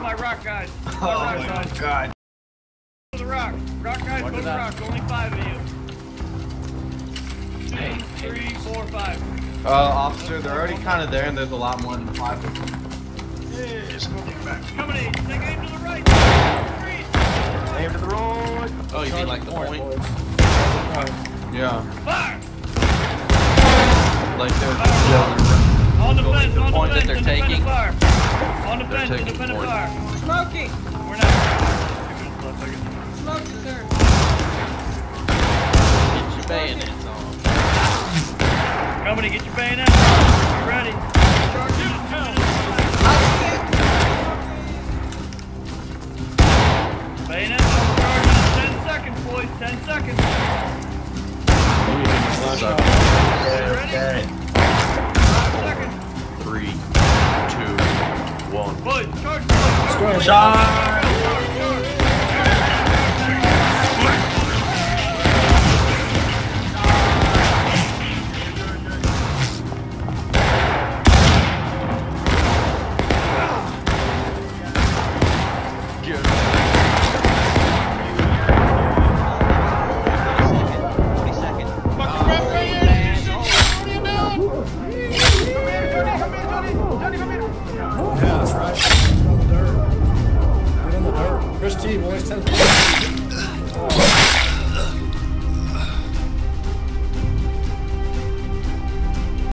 my rock guys. Oh my god. Go to the rock. Rock guys, go to the rock. Only 5 of you. 2, 3, 4, 5. Officer, they're already kind of there, and there's a lot more than 5 of them. Coming in. Take aim to the right. Aim to the right. Oh, you mean like the point? Yeah. Fire! Like they're On the fence, on the point that fence, they're independent taking? fire. On the fence, taking independent point. fire. Smoking! We're not. Smoking, sir. Get your bayonets on. Company, get your bayonet. You ready? Bayonet on charge in 10 seconds, boys. 10 seconds. Ready? 5 seconds. 3, 2, 1. Boys, charge, boys. Shot! Chris T, boys, 10